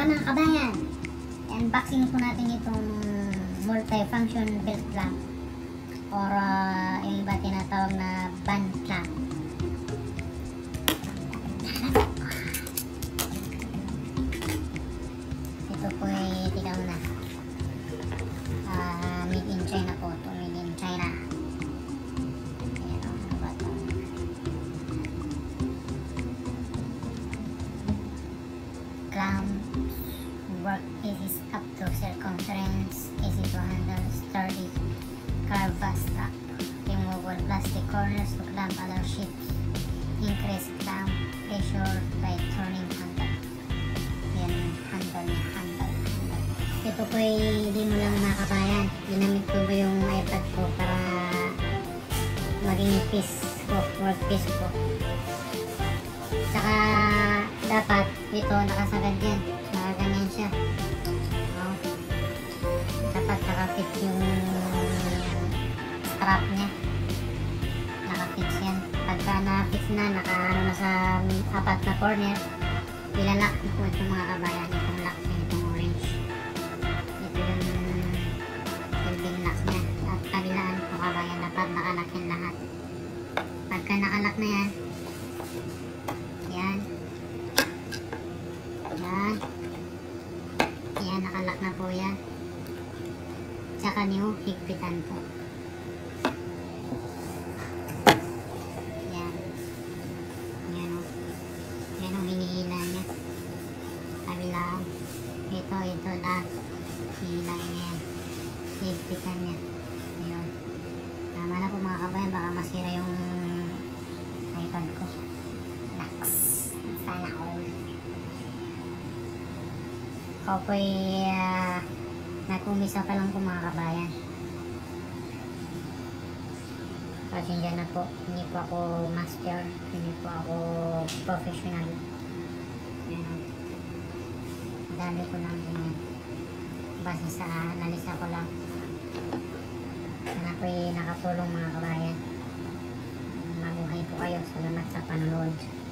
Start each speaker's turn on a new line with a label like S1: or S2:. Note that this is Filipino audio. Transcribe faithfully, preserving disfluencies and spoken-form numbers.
S1: Tara mga kabayan, unboxing po natin itong multi-function belt clamp or uh, yung iba tinatawag na band clamp. Ito po ay tignan mo na, uh, made in China po ito, made in China. Ayan, ano ba ito? Clamp work is up to circumference, easy to handle, sturdy, carved strap, removable plastic corners to clamp other ships, increase clamp pressure by turning handle. Yan, handle niya, handle, handle. Ito po ay hindi mo lang mga kabayan, ginamit ko ba yung iPad ko para maging piece ko, work piece ko. Saka dapat ito nakasagad yan, nakaganyan siya. Oh. Dapat nakafit yung strap nya, nakafit yan. Pagka na-fix na, naka-ano na sa apat na corner, ilalak na po itong mga kabayan, itong lock nya, itong orange. Ito yung silbing lock nya. At kabilaan po kabayan, dapat nakalak yan lahat. Pagka nakalak na yan, yan, yan, yan, nakalak na po yan. Tsaka niyo higpitan po. Yan, yan o, yan o, hinihila niya. Kabilaan, ito, ito lahat, hinihila niya yan, higpitan niya. Ayun, tama na po mga kabayan, baka masira yung iPad ko. Naks, sana all. Ako po'y uh, nag-umisa pa lang po mga kabayan. Pasensya na po, hindi po ako master, hindi po ako professional. Yan, dami ko lang din base sa analisa ko lang. Sana po'y nakatulong mga kabayan. Mabuhay po kayo, salamat sa panonood.